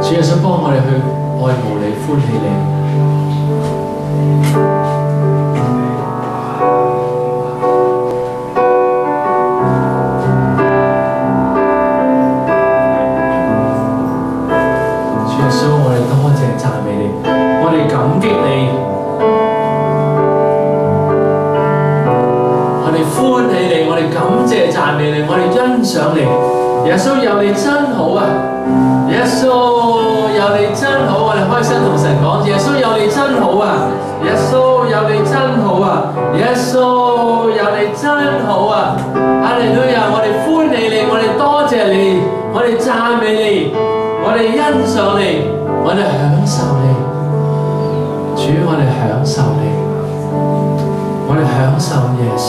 主耶穌幫我哋去愛慕你、歡喜你。主耶穌，我哋多謝讚美你，我哋感激你，我哋歡喜你，我哋感謝讚美你，我哋欣賞你。耶穌有你真好啊！耶穌有你真好，我哋開聲同神講：耶穌有你真好啊！耶穌有你真好啊！耶穌有你真好啊！哈利路亞！我哋歡喜你，我哋多謝你，我哋讚美你，我哋欣賞你，我哋享受你。主，我哋享受你，我哋享受耶穌。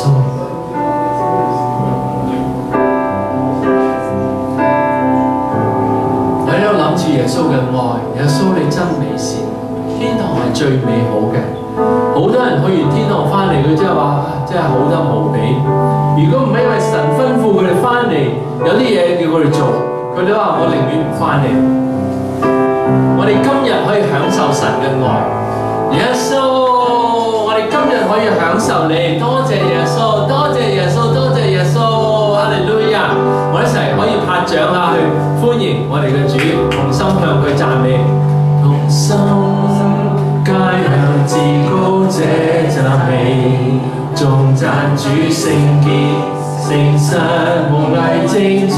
諗住耶穌嘅愛，耶穌你真美善，天堂係最美好嘅。好多人去完天堂翻嚟，佢真係話真係好得無比。如果唔係因為神吩咐佢哋翻嚟，有啲嘢叫佢哋做，佢哋話我寧願唔翻嚟。我哋今日可以享受神嘅愛，耶穌，我哋今日可以享受你，多謝耶穌，多謝耶穌，多謝耶穌，哈利路亞！我哋一齊可以拍掌下去。歡迎我哋嘅主，同心向佢讚美，同心皆向至高者讚美，頌讚主聖潔、誠實無偽正直，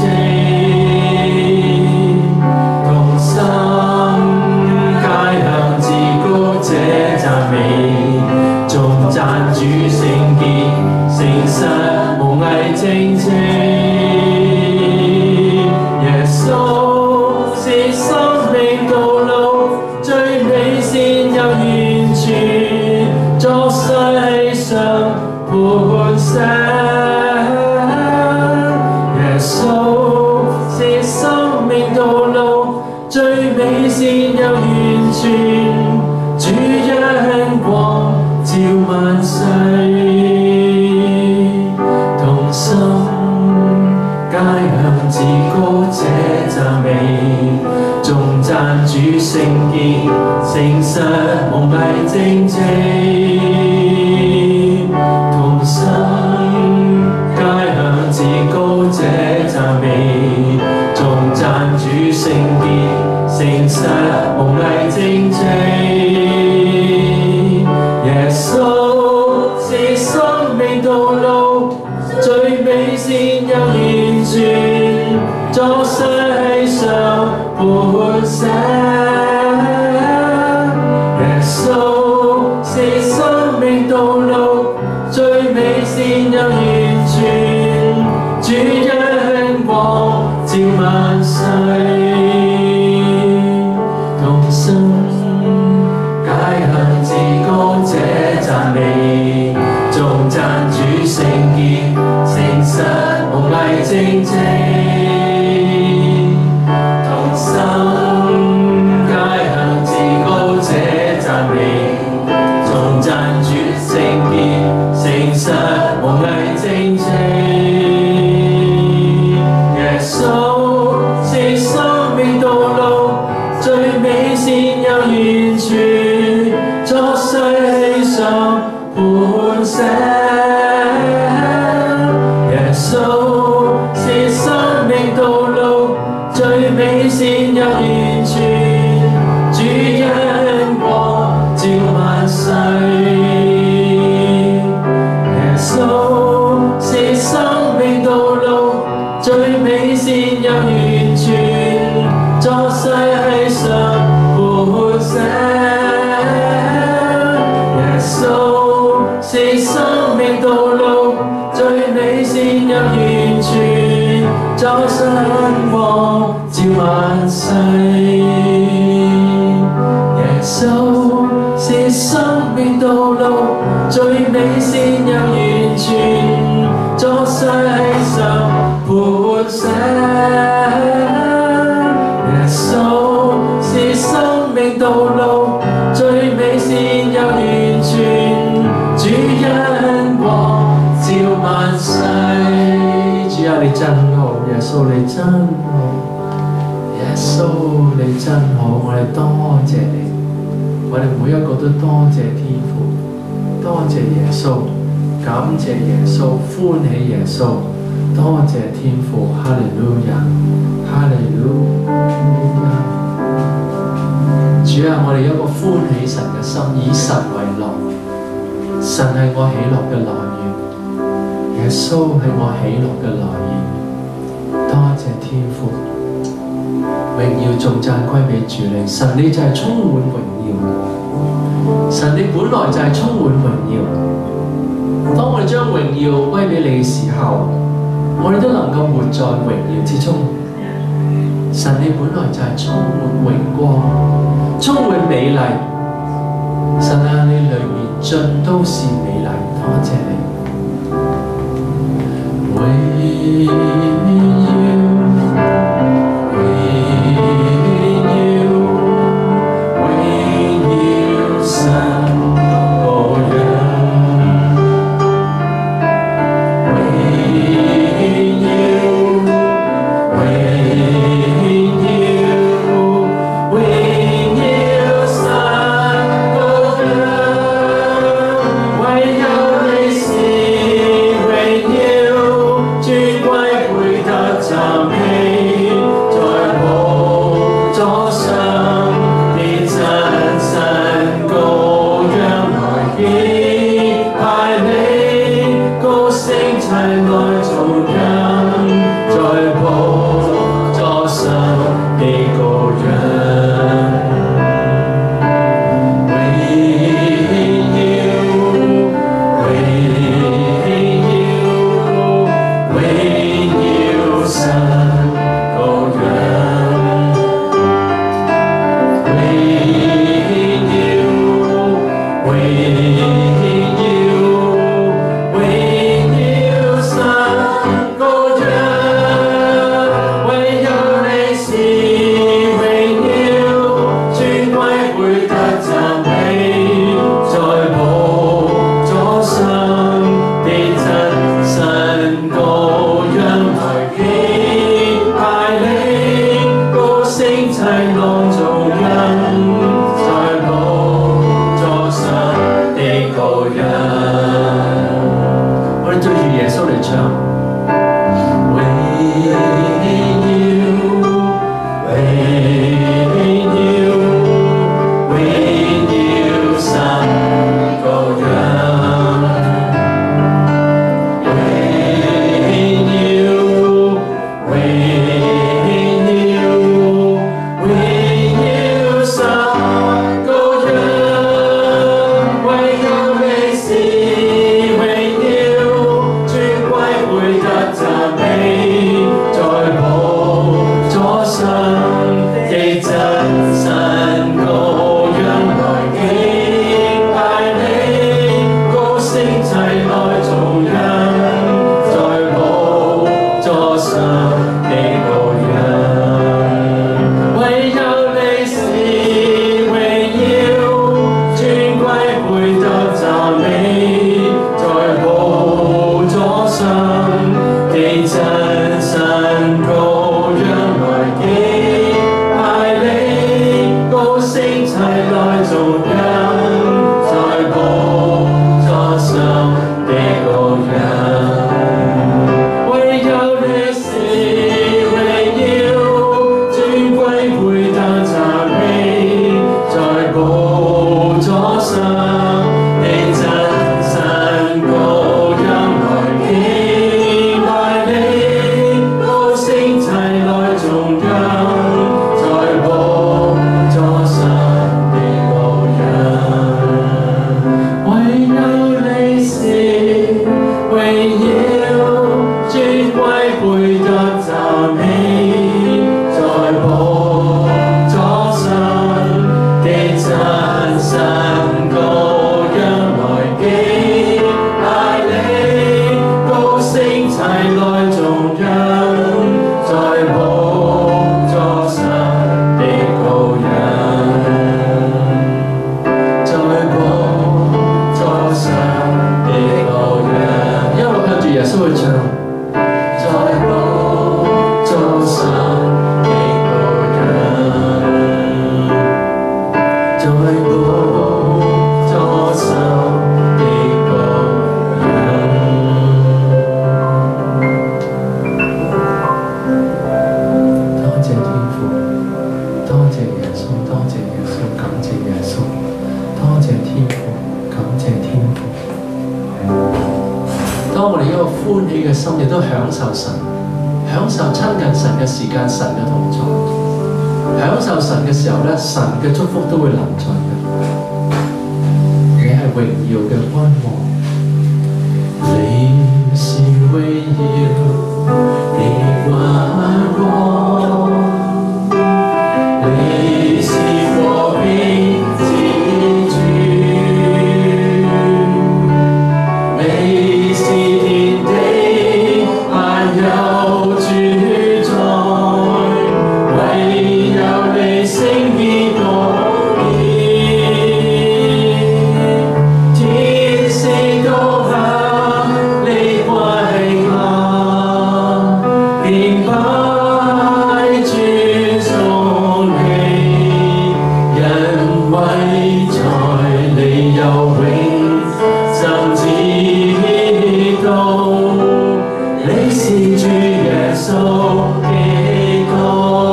同心皆向至高者讚美，頌讚主聖潔、誠實無偽正直。是生命道路最美善又完全，作世上磐石。耶穌是生命道路最美善又完全，主恩光照萬世，同心皆向至高者讚美，頌讚主聖潔、誠實無偽正直，同心皆向至高者讚美，頌讚主聖潔、誠實無偽正直。耶穌是生命道路最美善又完全，作世上磐石。耶穌是生命道路最美善又完全，主恩光照萬世，同心皆向至高者讚美，頌讚主聖潔、誠實無偽正直。主啊，你真好，耶穌你真好，耶穌你真好，我哋多謝你，我哋每一個都多謝天父，多謝耶穌，感謝耶穌，歡喜耶穌，多謝天父，哈利路亞，哈利路亞。主啊，我哋有一個歡喜神嘅心，以神為樂，神係我喜樂嘅來源，耶穌係我喜樂嘅來源，多謝天父。榮耀頌讚歸俾主你，神你就係充滿榮耀，神你本來就係充滿榮耀。當我哋將榮耀歸俾你嘅時候，我哋都能夠活在榮耀之中。神你本來就係充滿榮光，充滿美麗。神啊，你裏面盡都是美麗，多謝你。榮耀。 Some 喜嘅心，亦都享受神，享受親近神嘅時間，神嘅同在，享受神嘅時候咧，神嘅祝福都會臨在嘅。你係榮耀嘅君王，你是榮耀的君王，你是和平之主，你是天地萬有主宰，唯有你聖潔公義，天星都向你跪下，敬拜尊崇你，因為在你有永生之道，你是主耶穌基督。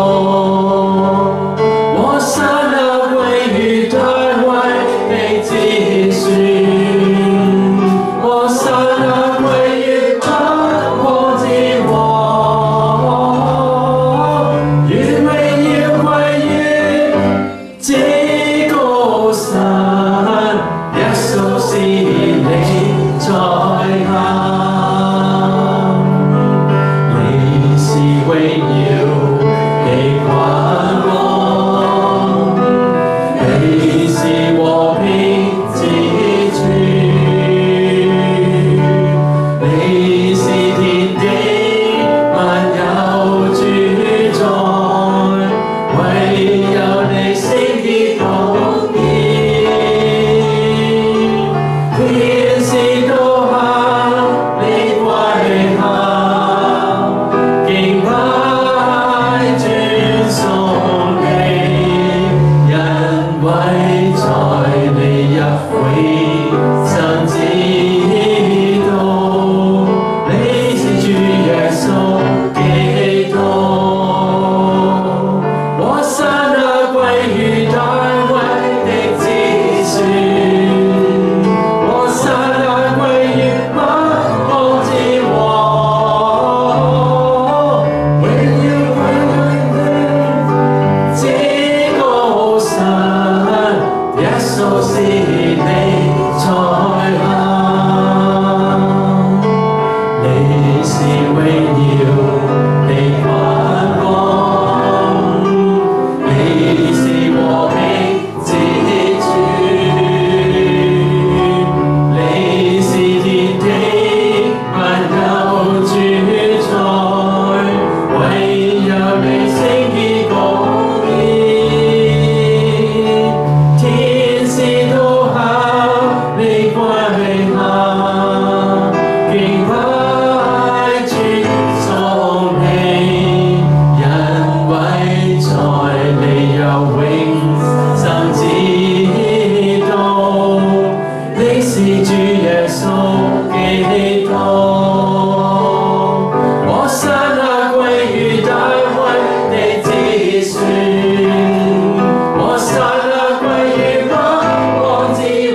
我神啊，歸於大衛的子孫，我神啊，歸於萬王之王，願榮耀歸於至高神，耶穌是你在下。你是榮耀的君王，你是和平之主，你是天地萬有主宰，唯有你聖潔公義，天使都向你跪下，敬拜尊崇你，因為在你入永生之道，你是主耶穌基督。我神啊，歸於大衛的子孫，我神啊，歸於萬王之王，榮耀歸於至高神，耶穌是你在下。你是榮耀的君王，你是和平之主，你是天地萬有主宰，唯有你聖潔公義，天使都向你跪下，敬拜尊崇你，因為在你有永生之道，你是主耶穌基督。我神啊，歸於大衛的子孫，我神啊，歸於萬王之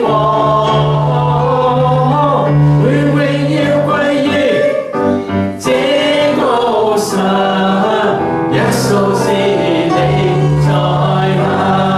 王，願榮耀歸於至高神，耶穌是你在下。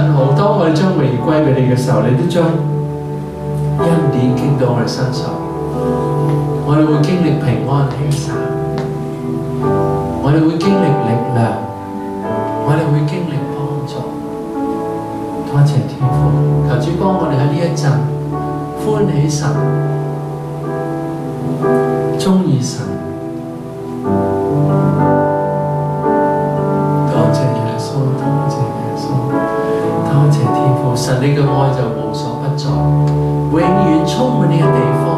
真好。當我哋將榮耀歸俾你嘅時候，你都將恩典傾到我哋身上，我哋會經歷平安喜樂，我哋會經歷力量，我哋會經歷幫助。多謝天父，求主幫我哋喺呢一陣歡喜神、鍾意神。多謝耶穌，多謝耶穌，多謝天父，神你嘅愛就無所不在，永遠充滿呢個地方。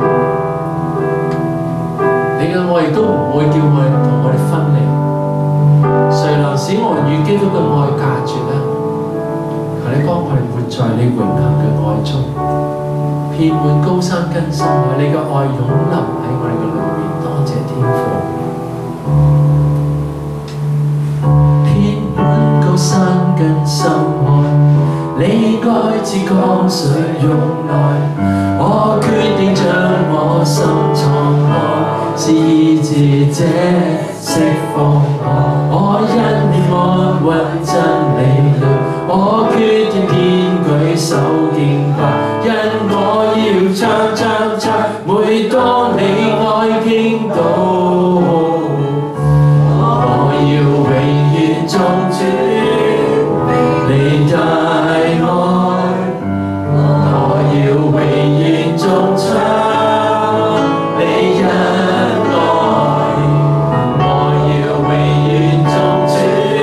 你嘅愛亦都唔會叫我哋同我哋分離。誰能使我們與基督嘅愛隔絕呢？求你幫我哋活在你永恆嘅愛中，遍滿高山跟深海，你嘅愛湧臨喺我哋嘅裏面。多謝天父，遍滿高山跟深海，你愛似江水湧來，我決定將我心敞開，是醫治者釋放我因你安穩真理路，我決定天舉手敬拜，因我要唱唱唱，每當你愛傾倒，我要永遠忠主你大愛，我要永遠忠唱你恩愛，我要永遠忠主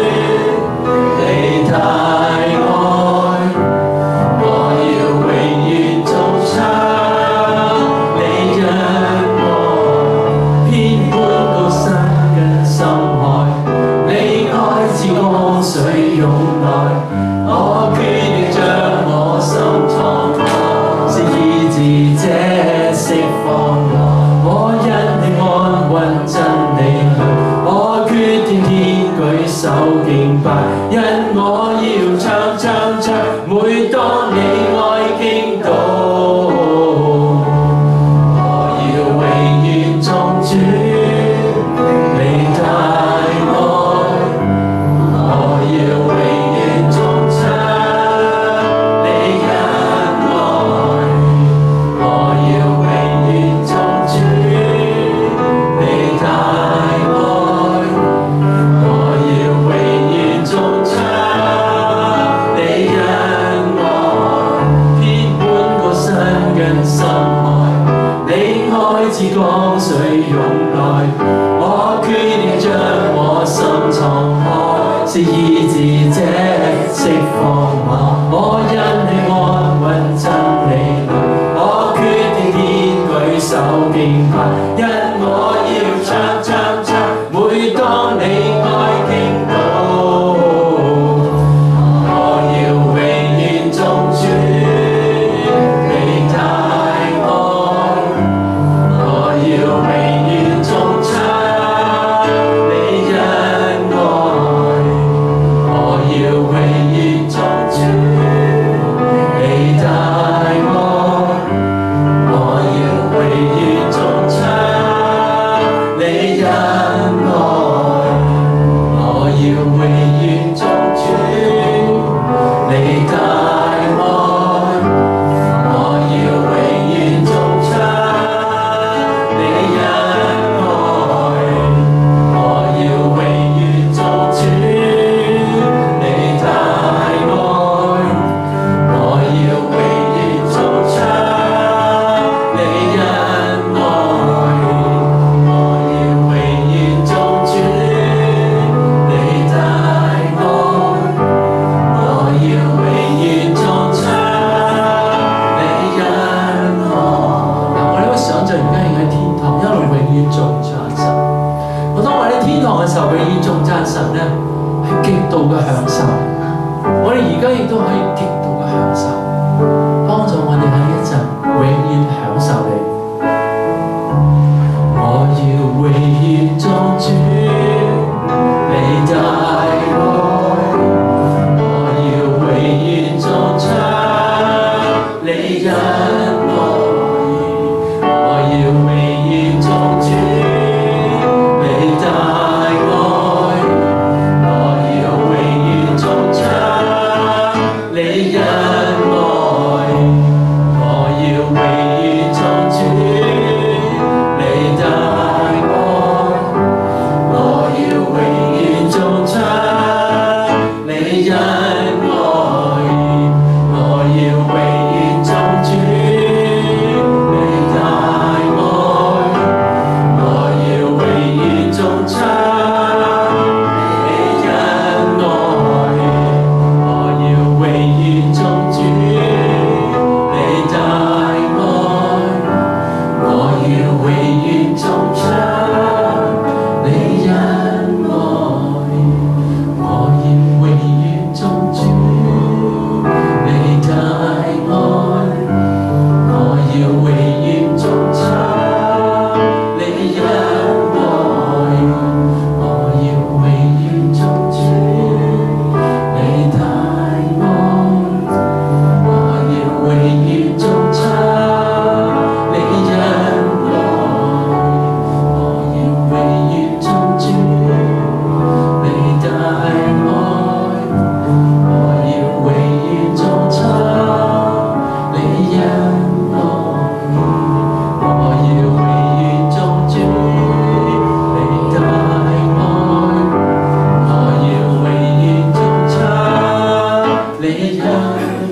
你大愛，我要永遠忠唱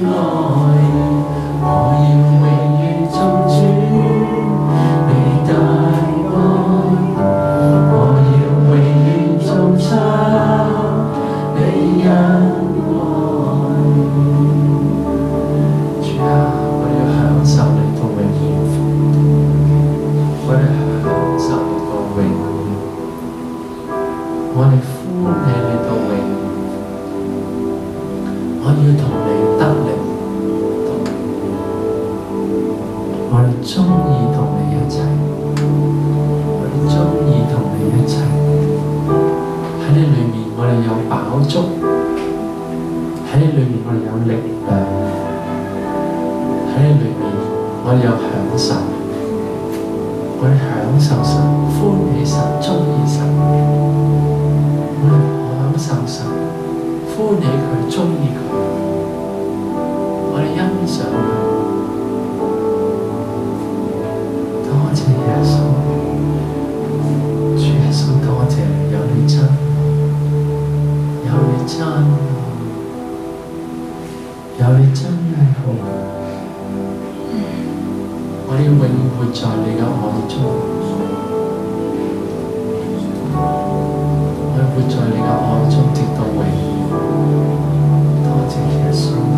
活在你嘅愛中，直到永。多謝耶穌。